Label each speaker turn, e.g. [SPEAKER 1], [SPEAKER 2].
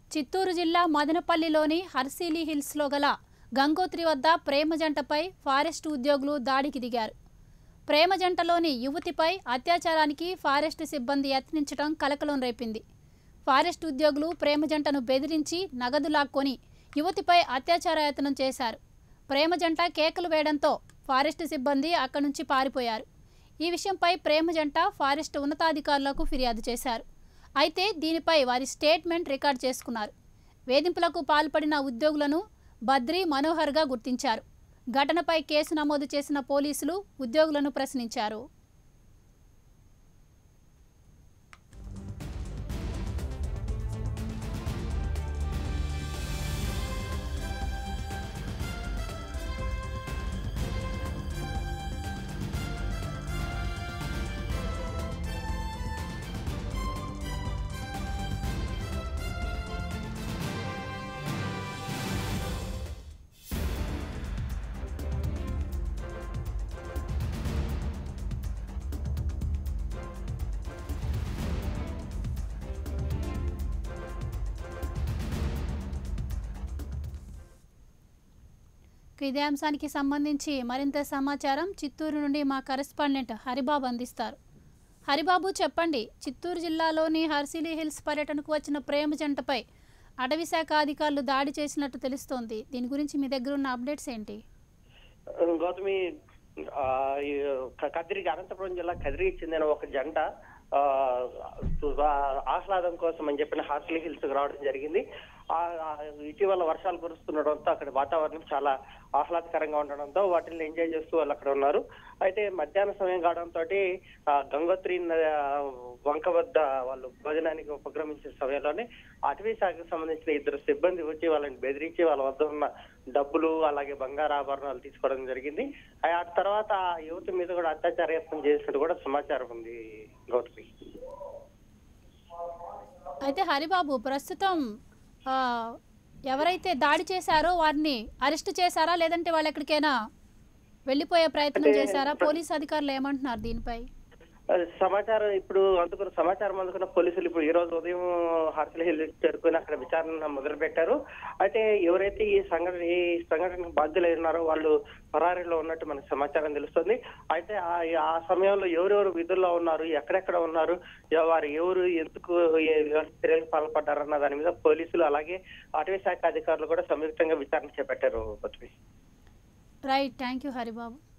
[SPEAKER 1] చిత్తూరు జిల్లా మదనపల్లిలోని హర్సిలీ హిల్స్లో గల గంగోత్రి వద్ద ప్రేమ జంటపై ఫారెస్ట్ ఉద్యోగులు దాడికి దిగారు. ప్రేమ జంటలోని యువతిపై అత్యాచారానికి ఫారెస్ట్ సిబ్బంది యత్నించడం కలకలం రేపింది. ఫారెస్ట్ ఉద్యోగులు ప్రేమ జంటను బెదిరించి నగదు లాక్కొని యువతిపై అత్యాచార యత్నం చేశారు. ప్రేమ జంట కేకలు వేయడంతో ఫారెస్ట్ సిబ్బంది అక్కడి నుంచి పారిపోయారు. ఈ విషయంపై ప్రేమ జంట ఫారెస్ట్ ఉన్నతాధికారులకు ఫిర్యాదు చేశారు. అయితే దీనిపై వారి స్టేట్మెంట్ రికార్డ్ చేసుకున్నారు. వేధింపులకు పాల్పడిన ఉద్యోగులను బద్రి మనోహర్గా గుర్తించారు. ఘటనపై కేసు నమోదు చేసిన పోలీసులు ఉద్యోగులను ప్రశ్నించారు. ఇదే అంశానికి సంబంధించి మరింత సమాచారం చిత్తూరు నుండి మా కరెస్పాండెంట్ హరిబాబు అందిస్తారు. హరిబాబు, చెప్పండి. చిత్తూరు జిల్లాలోని హర్సిలీ హిల్స్ పర్యటనకు వచ్చిన ప్రేమ జంటపై అటవీ శాఖ అధికారులు దాడి చేసినట్టు తెలుస్తోంది. దీని గురించి మీ దగ్గర ఉన్న అప్డేట్స్ ఏంటి?
[SPEAKER 2] గౌతమి, అనంతపురం జిల్లా కదిరికి చెందిన ఒక జంట ఆహ్లాదం కోసం అని చెప్పిన హార్సిలీ హిల్స్ రావడం జరిగింది. ఇటీవల వర్షాలు కురుస్తుండడంతో అక్కడ వాతావరణం చాలా ఆహ్లాదకరంగా ఉండడంతో వాటిని ఎంజాయ్ చేస్తూ వాళ్ళు అక్కడ ఉన్నారు. అయితే మధ్యాహ్న సమయం కావడంతో గంగోత్రి వంక వద్ద వాళ్ళు భోజనానికి ఉపక్రమించిన సమయంలోనే అటవీ శాఖకు సంబంధించిన ఇద్దరు సిబ్బంది వచ్చి వాళ్ళని బెదిరించి వాళ్ళ వద్ద ఉన్న డబ్బులు అలాగే బంగారు ఆభరణాలు తీసుకోవడం జరిగింది. ఆ తర్వాత యువత మీద కూడా అత్యాచార యత్నం చేసినట్టు కూడా సమాచారం ఉంది. గౌతమి,
[SPEAKER 1] అయితే హరిబాబు, ప్రస్తుతం ఎవరైతే దాడి చేశారో వారిని అరెస్ట్ చేశారా, లేదంటే వాళ్ళు ఎక్కడికైనా వెళ్ళిపోయే ప్రయత్నం చేశారా? పోలీసు అధికారులు ఏమంటున్నారు దీనిపై?
[SPEAKER 2] సమాచారం అందుకున్న సమాచారం అందుకున్న పోలీసులు ఇప్పుడు ఈ రోజు ఉదయం హార్సిలీ హిల్స్ చేరుకుని అక్కడ విచారణ మొదలు పెట్టారు. అయితే ఎవరైతే ఈ సంఘటనకు బాధ్యులు ఉన్నారో వాళ్ళు పరారీలో ఉన్నట్టు మనకు సమాచారం తెలుస్తుంది. అయితే ఆ సమయంలో ఎవరెవరు విధుల్లో ఉన్నారు, ఎక్కడెక్కడ ఉన్నారు, వారు ఎవరు ఎందుకు చర్యలకు పాల్పడ్డారన్న దాని మీద పోలీసులు అలాగే అటవీ శాఖ అధికారులు కూడా సంయుక్తంగా విచారణ చేపట్టారు.
[SPEAKER 1] Right, thank you Haribabu.